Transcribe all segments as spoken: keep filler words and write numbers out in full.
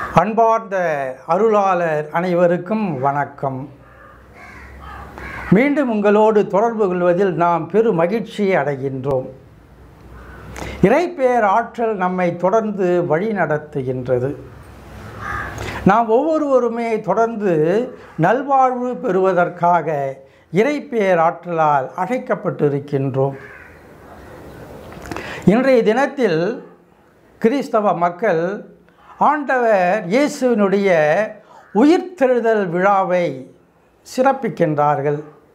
அன்பார்ந்த அருளாளர் அனைவருக்கும் வணக்கம். மீண்டும் உங்களோடு தொடர்பு கொள்வதில் நாம் பெரும் மகிழ்ச்சியை அடைகின்றோம். இறைப்பேர் ஆற்றல் நம்மை தொடர்ந்து வழி நடத்துகின்றது. நாம் ஒவ்வொருவருமே தொடர்ந்து நல்வாழ்வு பெறுவதற்காக இறைப்பேர் ஆற்றலால் அழைக்கப்பட்டிருக்கின்றோம். இன்றைய தினத்தில் கிறிஸ்தவ மக்கள் ஆண்டவர் இயேசுவினுடைய உயிர்த்தெழுதல் விழாவை சிறப்பிக்கின்றார்கள்.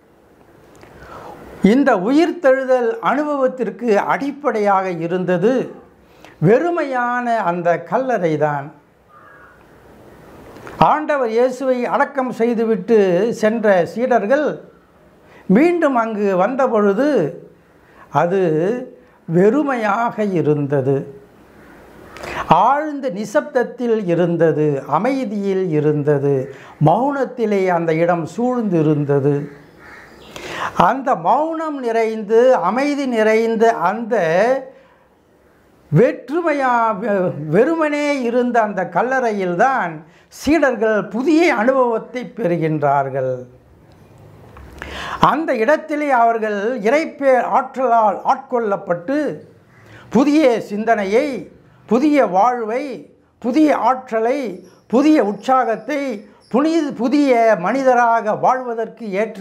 இந்த உயிர்த்தெழுதல் அனுபவத்திற்கு அடிப்படையாக இருந்தது வெறுமையான அந்த கல்லறை தான். ஆண்டவர் இயேசுவை அடக்கம் செய்துவிட்டு சென்ற சீடர்கள் மீண்டும் அங்கு வந்தபொழுது அது வெறுமையாக இருந்தது. ஆழ்ந்த நிசப்தத்தில் இருந்தது, அமைதியில் இருந்தது, மௌனத்திலே அந்த இடம் சூழ்ந்து இருந்தது. அந்த மௌனம் நிறைந்து அமைதி நிறைந்த அந்த வெற்றுமையா வெறுமனே இருந்த அந்த கல்லறையில்தான் சீடர்கள் புதிய அனுபவத்தை பெறுகின்றார்கள். அந்த இடத்திலே அவர்கள் இறைப்பேர் ஆற்றலால் ஆட்கொள்ளப்பட்டு புதிய சிந்தனையை, புதிய வாழ்வை, புதிய ஆற்றலை, புதிய உற்சாகத்தை, புனித புதிய மனிதராக வாழ்வதற்கு ஏற்ற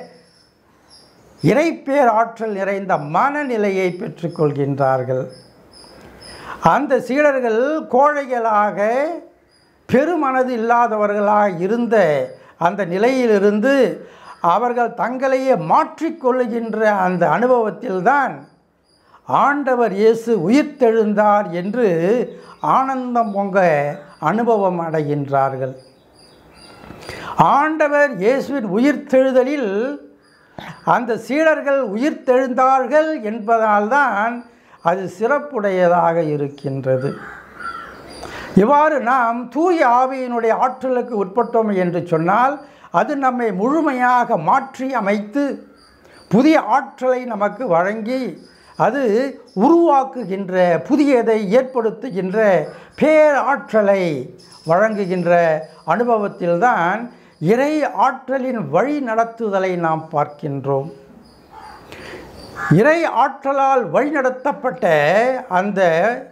இறைப்பேர் ஆற்றல் நிறைந்த மனநிலையை பெற்றுக்கொள்கின்றார்கள். அந்த சீடர்கள் கோழைகளாக பெருமனது இல்லாதவர்களாக இருந்த அந்த நிலையிலிருந்து அவர்கள் தங்களையே மாற்றிக்கொள்ளுகின்ற அந்த அனுபவத்தில்தான் ஆண்டவர் இயேசு உயிர்த்தெழுந்தார் என்று ஆனந்தம் பொங்க அனுபவம் அடைகின்றார்கள். ஆண்டவர் இயேசுவின் உயிர்த்தெழுதலில் அந்த சீடர்கள் உயிர்த்தெழுந்தார்கள் என்பதால்தான் அது சிறப்புடையதாக இருக்கின்றது. இவ்வாறு நாம் தூய ஆவியினுடைய ஆற்றலுக்கு உட்பட்டோம் என்று சொன்னால் அது நம்மை முழுமையாக மாற்றி அமைத்து புதிய ஆற்றலை நமக்கு வழங்கி அது உருவாக்குகின்ற, புதியதை ஏற்படுத்துகின்ற பேராற்றலை வழங்குகின்ற அனுபவத்தில்தான் இறை ஆற்றலின் வழி நடத்துதலை நாம் பார்க்கின்றோம். இறை ஆற்றலால் வழிநடத்தப்பட்ட அந்த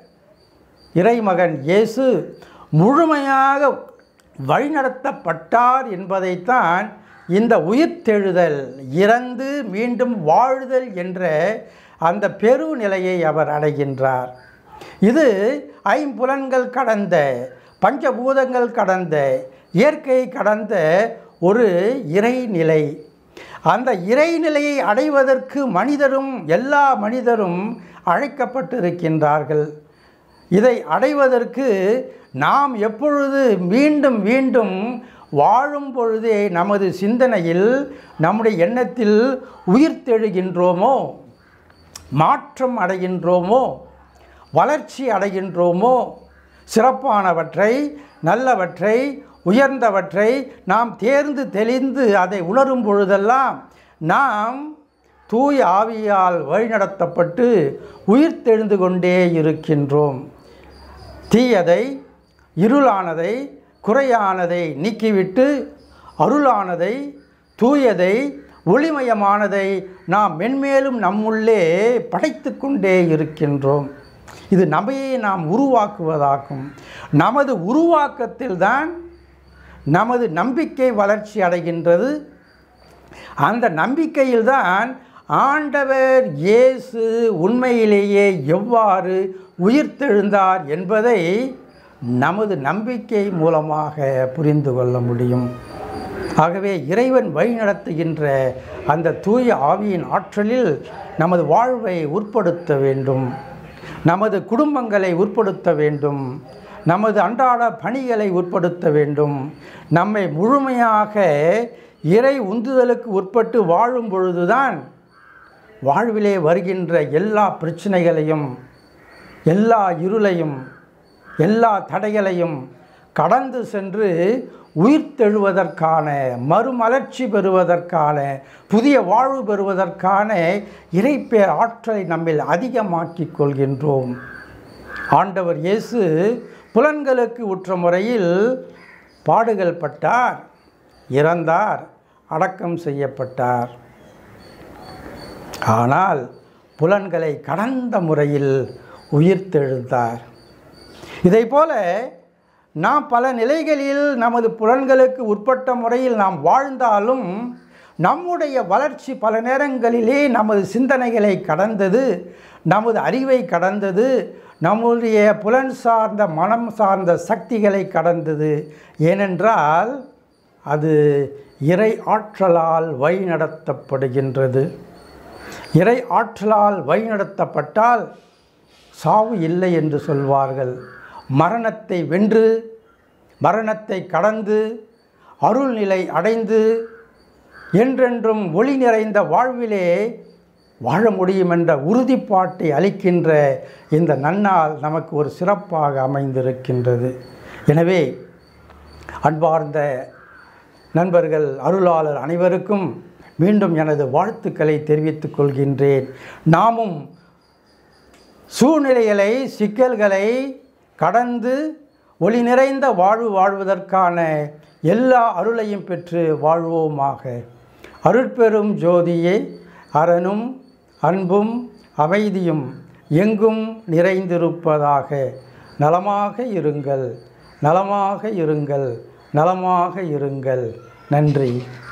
இறைமகன் இயேசு முழுமையாக வழிநடத்தப்பட்டார் என்பதைத்தான் இந்த உயிர்த்தெழுதல், இறந்து மீண்டும் வாழுதல் என்ற அந்த பெருநிலையை அவர் அடைகின்றார். இது ஐம்புலன்கள் கடந்த, பஞ்சபூதங்கள் கடந்த, இயற்கை கடந்த ஒரு இறைநிலை. அந்த இறைநிலையை அடைவதற்கு மனிதரும், எல்லா மனிதரும் அழைக்கப்பட்டிருக்கின்றார்கள். இதை அடைவதற்கு நாம் எப்பொழுது மீண்டும் மீண்டும் வாழும் பொழுதே நமது சிந்தனையில், நம்முடைய எண்ணத்தில் உயிர்த்தெழுகின்றோமோ, மாற்றம் அடைகின்றோமோ, வளர்ச்சி அடைகின்றோமோ, சிறப்பானவற்றை, நல்லவற்றை, உயர்ந்தவற்றை நாம் தேர்ந்து தெளிந்து அதை உணரும் பொழுதெல்லாம் நாம் தூய ஆவியால் வழிநடத்தப்பட்டு உயிர்த்தெழுந்து கொண்டே இருக்கின்றோம். தீயதை, இருளானதை, குறையானதை நீக்கிவிட்டு அருளானதை, தூயதை, ஒளிமயமானதை நாம் மென்மேலும் நம்முள்ளே படைத்து கொண்டே இருக்கின்றோம். இது நம்மையே நாம் உருவாக்குவதாகும். நமது உருவாக்கத்தில்தான் நமது நம்பிக்கை வளர்ச்சி அடைகின்றது. அந்த நம்பிக்கையில்தான் ஆண்டவர் இயேசு உண்மையிலேயே எவ்வாறு உயிர்த்தெழுந்தார் என்பதை நமது நம்பிக்கை மூலமாக புரிந்து கொள்ள முடியும். ஆகவே இறைவன் வழிநடத்துகின்ற அந்த தூய ஆவியின் ஆற்றலில் நமது வாழ்வை உட்படுத்த வேண்டும், நமது குடும்பங்களை உட்படுத்த வேண்டும், நமது அன்றாட பணிகளை உட்படுத்த வேண்டும். நம்மை முழுமையாக இறை உந்துதலுக்கு உட்பட்டு வாழும் பொழுதுதான் வாழ்விலே வருகின்ற எல்லா பிரச்சனைகளையும், எல்லா இருளையும், எல்லா தடைகளையும் கடந்து சென்று உயிர்த்தெழுவதற்கான, மறுமலர்ச்சி பெறுவதற்கான, புதிய வாழ்வு பெறுவதற்கான இறைப்பேர் ஆற்றலை நம்மில் அதிகமாக்கிக் கொள்கின்றோம். ஆண்டவர் இயேசு புலன்களுக்கு உற்ற முறையில் பாடுகள் பட்டார், இறந்தார், அடக்கம் செய்யப்பட்டார். ஆனால் புலன்களை கடந்த முறையில் உயிர்த்தெழுந்தார். இதைப்போல நாம் பல நிலைகளில் நமது புலன்களுக்கு உட்பட்ட முறையில் நாம் வாழ்ந்தாலும் நம்முடைய வளர்ச்சி பல நேரங்களிலே நமது சிந்தனைகளை கடந்தது, நமது அறிவை கடந்தது, நம்முடைய புலன் சார்ந்த மனம் சார்ந்த சக்திகளை கடந்தது. ஏனென்றால் அது இறை ஆற்றலால் வழிநடத்தப்படுகின்றது. இறை ஆற்றலால் வழிநடத்தப்பட்டால் சாவு இல்லை என்று சொல்வார்கள். மரணத்தை வென்று, மரணத்தை கடந்து, அருள்நிலை அடைந்து என்றென்றும் ஒளி நிறைந்த வாழ்விலே வாழ முடியும் என்ற உறுதிப்பாட்டை அளிக்கின்ற இந்த நன்னாள் நமக்கு ஒரு சிறப்பாக அமைந்திருக்கின்றது. எனவே அன்பார்ந்த நண்பர்கள், அருளாளர் அனைவருக்கும் மீண்டும் எனது வாழ்த்துக்களை தெரிவித்துக் கொள்கின்றேன். நாமும் சூழ்நிலைகளை, சிக்கல்களை கடந்து ஒளி நிறைந்த வாழ்வு வாழ்வதற்கான எல்லா அருளையும் பெற்று வாழ்வோமாக. அருட்பெரும் ஜோதியே, அரணும் அன்பும் அமைதியும் எங்கும் நிறைந்திருப்பதாக. நலமாக இருங்கள், நலமாக இருங்கள், நலமாக இருங்கள். நன்றி.